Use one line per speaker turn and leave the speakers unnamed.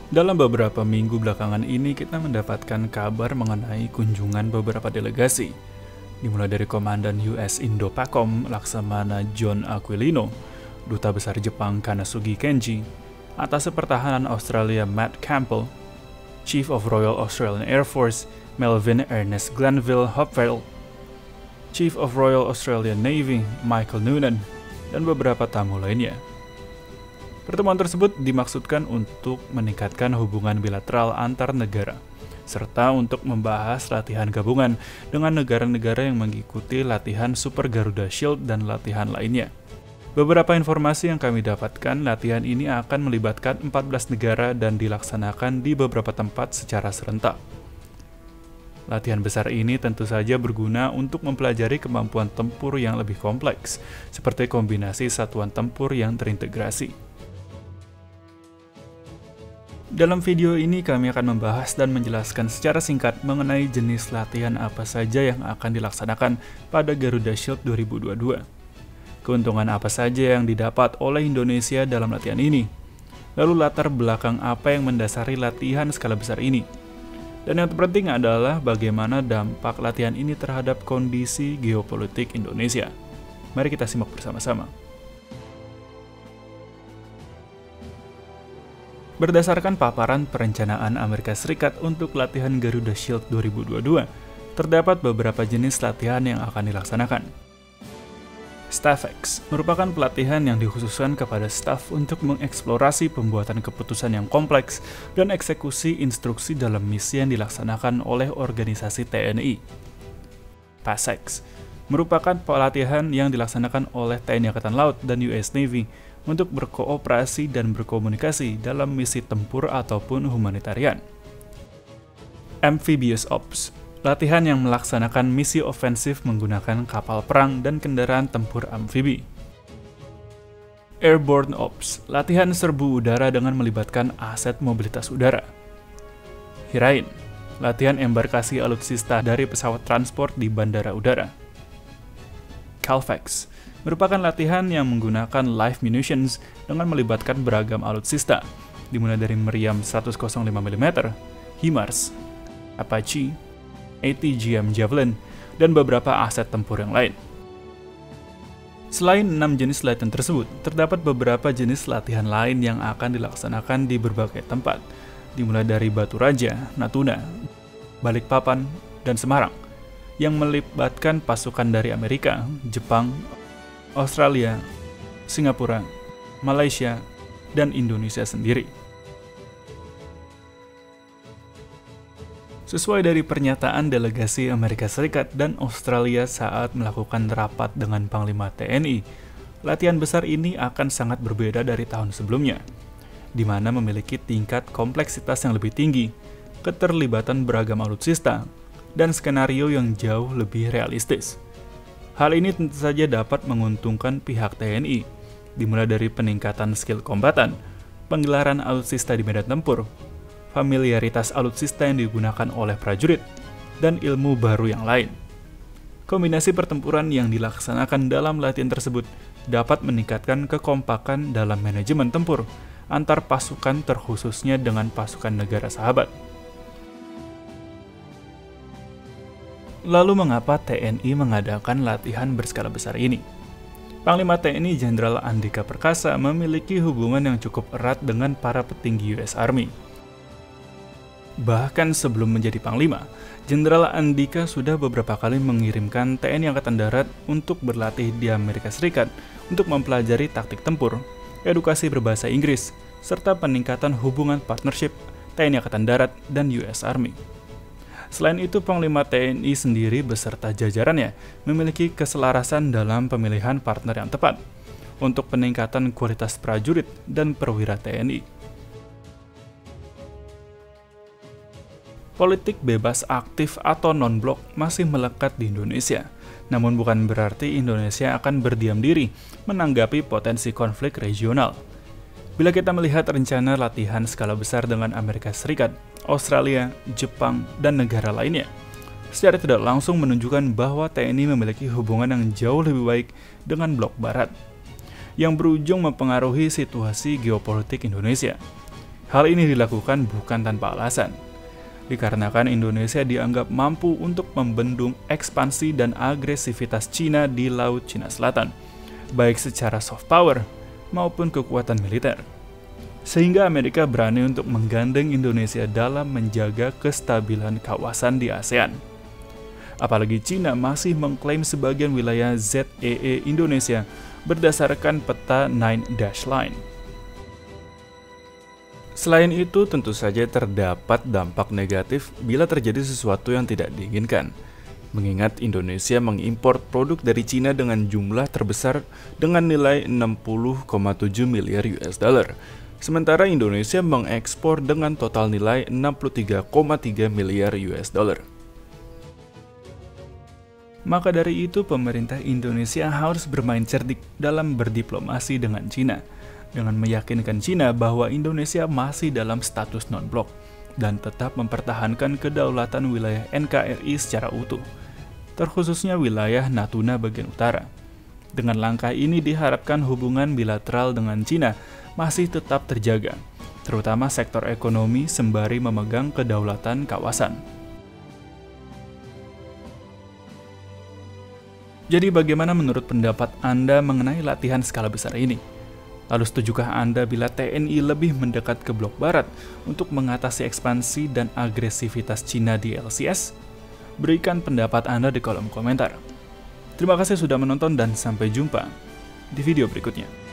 Dalam beberapa minggu belakangan ini kita mendapatkan kabar mengenai kunjungan beberapa delegasi, dimulai dari Komandan US Indo-PACOM Laksamana John Aquilino, Duta Besar Jepang Kanasugi Kenji, Atas Pertahanan Australia Matt Campbell, Chief of Royal Australian Air Force Melvin Ernest Glanville Hopewell, Chief of Royal Australian Navy Michael Noonan, dan beberapa tamu lainnya. Pertemuan tersebut dimaksudkan untuk meningkatkan hubungan bilateral antar negara, serta untuk membahas latihan gabungan dengan negara-negara yang mengikuti latihan Super Garuda Shield dan latihan lainnya. Beberapa informasi yang kami dapatkan, latihan ini akan melibatkan 14 negara dan dilaksanakan di beberapa tempat secara serentak. Latihan besar ini tentu saja berguna untuk mempelajari kemampuan tempur yang lebih kompleks, seperti kombinasi satuan tempur yang terintegrasi. Dalam video ini kami akan membahas dan menjelaskan secara singkat mengenai jenis latihan apa saja yang akan dilaksanakan pada Garuda Shield 2022. Keuntungan apa saja yang didapat oleh Indonesia dalam latihan ini. Lalu latar belakang apa yang mendasari latihan skala besar ini. Dan yang terpenting adalah bagaimana dampak latihan ini terhadap kondisi geopolitik Indonesia. Mari kita simak bersama-sama. Berdasarkan paparan perencanaan Amerika Serikat untuk latihan Garuda Shield 2022, terdapat beberapa jenis latihan yang akan dilaksanakan. StaffX merupakan pelatihan yang dikhususkan kepada staf untuk mengeksplorasi pembuatan keputusan yang kompleks dan eksekusi instruksi dalam misi yang dilaksanakan oleh organisasi TNI. PASEX merupakan pelatihan yang dilaksanakan oleh TNI Angkatan Laut dan US Navy untuk berkooperasi dan berkomunikasi dalam misi tempur ataupun humanitarian. Amphibious Ops, latihan yang melaksanakan misi ofensif menggunakan kapal perang dan kendaraan tempur amfibi. Airborne Ops, latihan serbu udara dengan melibatkan aset mobilitas udara. Hirain, latihan embarkasi alutsista dari pesawat transport di bandara udara. Calfax, merupakan latihan yang menggunakan live munitions dengan melibatkan beragam alutsista, dimulai dari meriam 105 mm, HIMARS, Apache, ATGM Javelin, dan beberapa aset tempur yang lain. Selain 6 jenis latihan tersebut, terdapat beberapa jenis latihan lain yang akan dilaksanakan di berbagai tempat, dimulai dari Batu Raja, Natuna, Balikpapan, dan Semarang, yang melibatkan pasukan dari Amerika, Jepang, Australia, Singapura, Malaysia, dan Indonesia sendiri. Sesuai dari pernyataan delegasi Amerika Serikat dan Australia saat melakukan rapat dengan Panglima TNI, latihan besar ini akan sangat berbeda dari tahun sebelumnya, di mana memiliki tingkat kompleksitas yang lebih tinggi, keterlibatan beragam alutsista, dan skenario yang jauh lebih realistis. Hal ini tentu saja dapat menguntungkan pihak TNI, dimulai dari peningkatan skill kombatan, penggelaran alutsista di medan tempur, familiaritas alutsista yang digunakan oleh prajurit, dan ilmu baru yang lain. Kombinasi pertempuran yang dilaksanakan dalam latihan tersebut dapat meningkatkan kekompakan dalam manajemen tempur antar pasukan terkhususnya dengan pasukan negara sahabat. Lalu mengapa TNI mengadakan latihan berskala besar ini? Panglima TNI Jenderal Andika Perkasa memiliki hubungan yang cukup erat dengan para petinggi US Army. Bahkan sebelum menjadi Panglima, Jenderal Andika sudah beberapa kali mengirimkan TNI Angkatan Darat untuk berlatih di Amerika Serikat untuk mempelajari taktik tempur, edukasi berbahasa Inggris, serta peningkatan hubungan partnership TNI Angkatan Darat dan US Army. Selain itu, Panglima TNI sendiri beserta jajarannya memiliki keselarasan dalam pemilihan partner yang tepat untuk peningkatan kualitas prajurit dan perwira TNI. Politik bebas aktif atau non-blok masih melekat di Indonesia, namun bukan berarti Indonesia akan berdiam diri menanggapi potensi konflik regional. Bila kita melihat rencana latihan skala besar dengan Amerika Serikat, Australia, Jepang, dan negara lainnya, secara tidak langsung menunjukkan bahwa TNI memiliki hubungan yang jauh lebih baik dengan blok barat, yang berujung mempengaruhi situasi geopolitik Indonesia. Hal ini dilakukan bukan tanpa alasan, dikarenakan Indonesia dianggap mampu untuk membendung ekspansi dan agresivitas Cina di Laut Cina Selatan, baik secara soft power maupun kekuatan militer. Sehingga Amerika berani untuk menggandeng Indonesia dalam menjaga kestabilan kawasan di ASEAN. Apalagi Cina masih mengklaim sebagian wilayah ZEE Indonesia berdasarkan peta Nine Dash Line. Selain itu, tentu saja terdapat dampak negatif bila terjadi sesuatu yang tidak diinginkan. Mengingat Indonesia mengimpor produk dari Cina dengan jumlah terbesar dengan nilai 60,7 miliar US dollar. Sementara Indonesia mengekspor dengan total nilai 63,3 miliar US dollar. Maka dari itu, pemerintah Indonesia harus bermain cerdik dalam berdiplomasi dengan Cina, dengan meyakinkan Cina bahwa Indonesia masih dalam status non-blok dan tetap mempertahankan kedaulatan wilayah NKRI secara utuh, terkhususnya wilayah Natuna bagian utara. Dengan langkah ini diharapkan hubungan bilateral dengan Cina masih tetap terjaga, terutama sektor ekonomi sembari memegang kedaulatan kawasan. Jadi bagaimana menurut pendapat Anda mengenai latihan skala besar ini? Lalu setujukah Anda bila TNI lebih mendekat ke blok barat untuk mengatasi ekspansi dan agresivitas Cina di LCS? Berikan pendapat Anda di kolom komentar. Terima kasih sudah menonton dan sampai jumpa di video berikutnya.